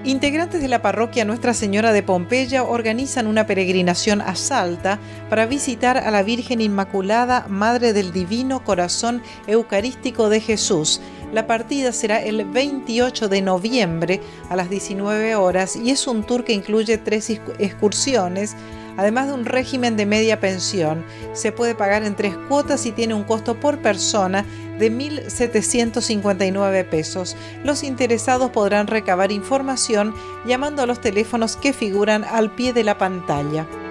Integrantes de la parroquia Nuestra Señora de Pompeya organizan una peregrinación a Salta para visitar a la Virgen Inmaculada, Madre del Divino Corazón Eucarístico de Jesús. La partida será el 28 de noviembre a las 19 horas y es un tour que incluye 3 excursiones, además de un régimen de media pensión. Se puede pagar en 3 cuotas y tiene un costo por persona de 1.759 pesos. Los interesados podrán recabar información llamando a los teléfonos que figuran al pie de la pantalla.